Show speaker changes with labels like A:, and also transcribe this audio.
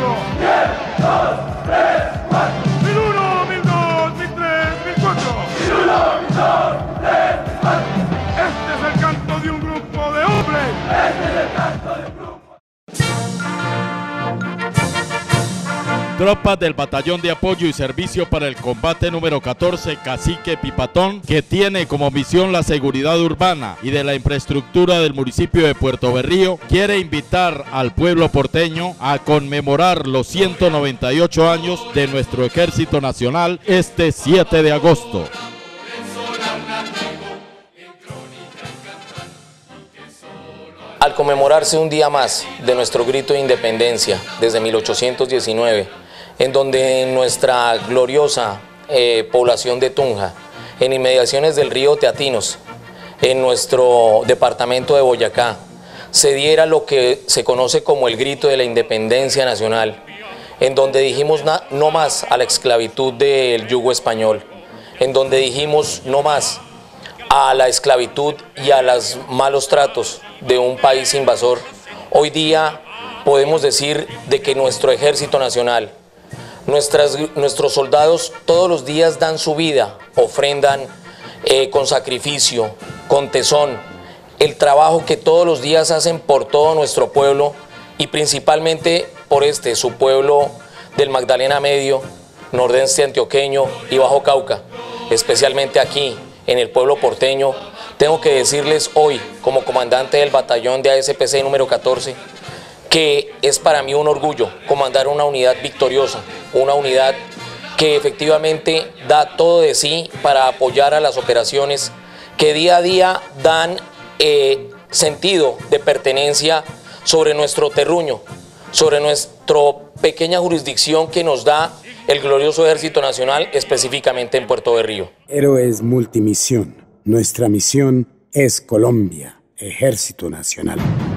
A: 1000, 2, 3, 4. 1001, 1002, 1003, 1004. 1001, 1002, 1003, 1004. Este es el canto de un grupo de hombres. Este es el canto de un grupo.
B: Tropas del Batallón de Apoyo y Servicio para el Combate número 14, Cacique Pipatón, que tiene como misión la seguridad urbana y de la infraestructura del municipio de Puerto Berrío, quiere invitar al pueblo porteño a conmemorar los 198 años de nuestro Ejército Nacional este 7 de agosto.
C: Al conmemorarse un día más de nuestro grito de independencia desde 1819, en donde en nuestra gloriosa población de Tunja, en inmediaciones del río Teatinos, en nuestro departamento de Boyacá, se diera lo que se conoce como el grito de la independencia nacional, en donde dijimos no más a la esclavitud del yugo español, en donde dijimos no más a la esclavitud y a los malos tratos de un país invasor. Hoy día podemos decir de que nuestro Ejército Nacional, nuestros soldados todos los días dan su vida, ofrendan con sacrificio, con tesón, el trabajo que todos los días hacen por todo nuestro pueblo y principalmente por su pueblo del Magdalena Medio, Nordeste Antioqueño y Bajo Cauca, especialmente aquí en el pueblo porteño. Tengo que decirles hoy, como comandante del batallón de ASPC número 14, que es para mí un orgullo comandar una unidad victoriosa, una unidad que efectivamente da todo de sí para apoyar a las operaciones que día a día dan sentido de pertenencia sobre nuestro terruño, sobre nuestra pequeña jurisdicción que nos da el glorioso Ejército Nacional, específicamente en Puerto Berrío.
D: Héroes multimisión. Nuestra misión es Colombia, Ejército Nacional.